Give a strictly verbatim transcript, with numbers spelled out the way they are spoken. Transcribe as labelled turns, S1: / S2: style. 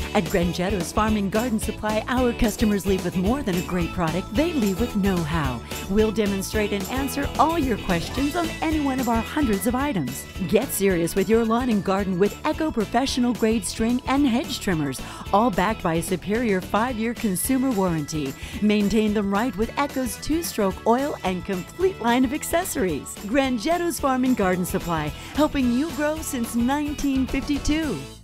S1: At Grangetto's Farm and Garden Supply, our customers leave with more than a great product, they leave with know-how. We'll demonstrate and answer all your questions on any one of our hundreds of items. Get serious with your lawn and garden with Echo Professional Grade String and Hedge Trimmers, all backed by a superior five-year consumer warranty. Maintain them right with Echo's two-stroke oil and complete line of accessories. Grangetto's Farm and Garden Supply, helping you grow since nineteen fifty-two.